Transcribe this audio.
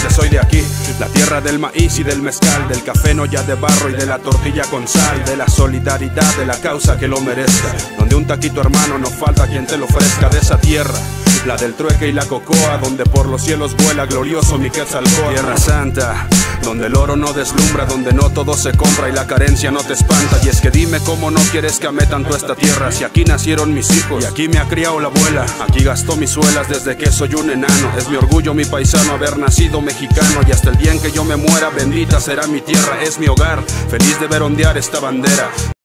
que soy de aquí, la tierra del maíz y del mezcal, del café no ya de barro y de la tortilla con sal, de la solidaridad, de la causa que lo merezca, donde un taquito hermano no falta quien te lo ofrezca, de esa tierra, la del trueque y la cocoa, donde por los cielos vuela glorioso mi Quetzalcóatl. Tierra santa, donde el oro no deslumbra, donde no todo se compra y la carencia no te espanta. Y es que dime cómo no quieres que ame tanto esta tierra, si aquí nacieron mis hijos y aquí me ha criado la abuela. Aquí gastó mis suelas desde que soy un enano. Es mi orgullo, mi paisano, haber nacido mexicano. Y hasta el día en que yo me muera, bendita será mi tierra, es mi hogar. Feliz de ver ondear esta bandera.